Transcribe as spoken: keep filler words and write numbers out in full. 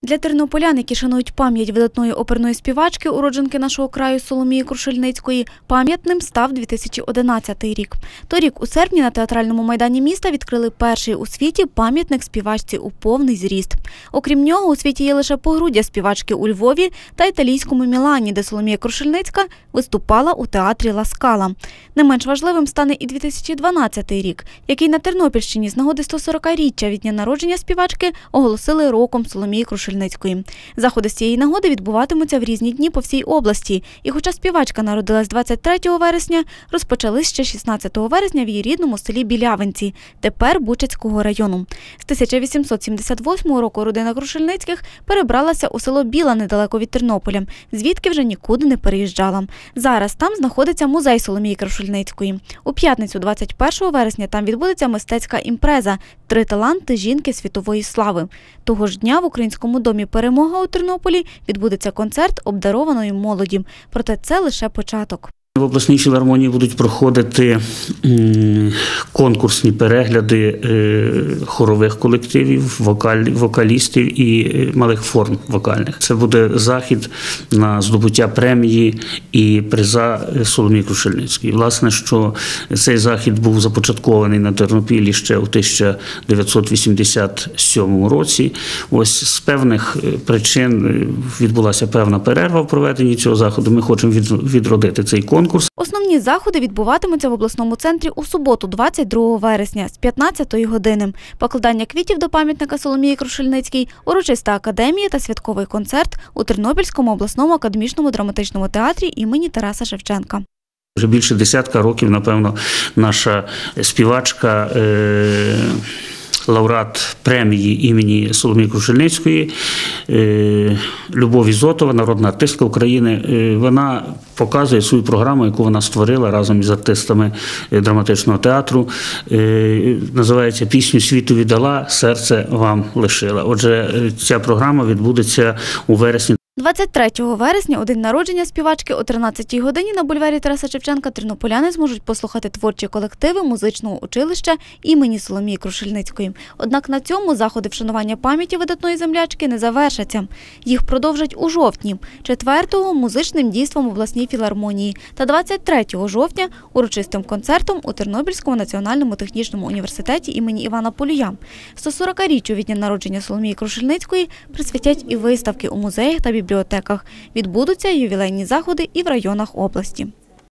Для тернополян, які шанують пам'ять видатної оперної співачки, уродженки нашого краю Соломії Крушельницької, пам'ятним став дві тисячі одинадцятий рік. Торік у серпні на театральному майдані міста відкрили перший у світі пам'ятник співачці у повний зріст. Окрім нього, у світі є лише погруддя співачки у Львові та італійському Мілані, де Соломія Крушельницька виступала у театрі Ла Скала. Не менш важливим стане і дві тисячі дванадцятий рік, який на Тернопільщині з нагоди сто сорокаріччя від дня народження співачки оголосили роком Соломії Крушельницької. Заходи з цієї нагоди відбуватимуться в різні дні по всій області. І хоча співачка народилась двадцять третього вересня, розпочались ще шістнадцятого вересня в її рідному селі Білявинці, тепер Бучацького району. З тисяча вісімсот сімдесят восьмого року родина Крушельницьких перебралася у село Біла недалеко від Тернополя, звідки вже нікуди не переїжджала. Зараз там знаходиться музей Соломії Крушельницької. У п'ятницю двадцять першого вересня там відбудеться мистецька імпреза «Три таланти жінки світової слави». Того ж дня в Українському домі «Перемога» у Тернополі відбудеться концерт обдарованої молоді. Проте це лише початок. В обласній філармонії будуть проходити конкурсні перегляди хорових колективів, вокалістів і малих форм вокальних. Це буде захід на здобуття премії і приза Соломії Крушельницької. Власне, що цей захід був започаткований на Тернопіллі ще у тисяча дев'ятсот вісімдесят сьомому році. Ось з певних причин відбулася певна перерва в проведенні цього заходу. Ми хочемо відродити цей конкурс. Основні заходи відбуватимуться в обласному центрі у суботу, двадцять другого вересня, з п'ятнадцятої години. Покладання квітів до пам'ятника Соломії Крушельницькій, урочиста академія та святковий концерт у Тернопільському обласному академічному драматичному театрі імені Тараса Шевченка. Вже більше десятка років, напевно, наша співачка, е лауреат премії імені Соломії Крушельницької, Любов Ізотова, народна артистка України, вона показує свою програму, яку вона створила разом із артистами драматичного театру. Називається «Пісню світу віддала, серце вам лишила». Отже, ця програма відбудеться у вересні. двадцять третього вересня, у день народження співачки, о тринадцятій годині на бульварі Тараса Шевченка тернополяни зможуть послухати творчі колективи музичного училища імені Соломії Крушельницької. Однак на цьому заходи вшанування пам'яті видатної землячки не завершаться. Їх продовжать у жовтні, четвертого – музичним дійством в обласній філармонії та двадцять третього жовтня – урочистим концертом у Тернопільському національному технічному університеті імені Івана Полія. сто сорокаріччю від дня народження Соломії Крушельницької присвятять і виставки у музеях та бібліотеках. Відбудуться ювілейні заходи і в районах області.